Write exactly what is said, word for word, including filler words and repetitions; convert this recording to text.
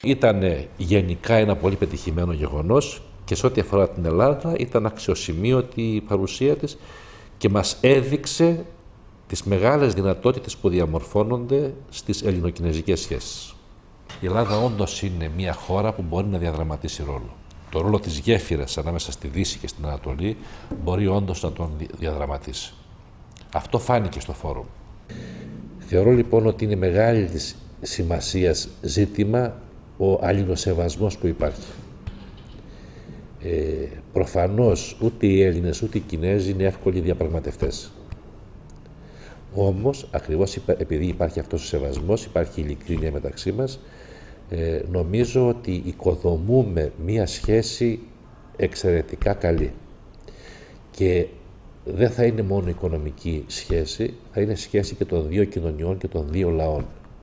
Ήταν γενικά ένα πολύ πετυχημένο γεγονός και σε ό,τι αφορά την Ελλάδα ήταν αξιοσημείωτη η παρουσία της και μας έδειξε τις μεγάλες δυνατότητες που διαμορφώνονται στις ελληνοκινεζικές σχέσεις. Η Ελλάδα όντως είναι μια χώρα που μπορεί να διαδραματίσει ρόλο. Το ρόλο της γέφυρας ανάμεσα στη Δύση και στην Ανατολή μπορεί όντως να τον διαδραματίσει. Αυτό φάνηκε στο φόρουμ. Θεωρώ λοιπόν ότι είναι μεγάλη της σημασίας ζήτημα ο αλληλοσεβασμός που υπάρχει. Ε, προφανώς ούτε οι Έλληνες ούτε οι Κινέζοι είναι εύκολοι διαπραγματευτές. Όμως, ακριβώς επειδή υπάρχει αυτός ο σεβασμός, υπάρχει ειλικρίνεια μεταξύ μας, ε, νομίζω ότι οικοδομούμε μία σχέση εξαιρετικά καλή. Και δεν θα είναι μόνο οικονομική σχέση, θα είναι σχέση και των δύο κοινωνιών και των δύο λαών.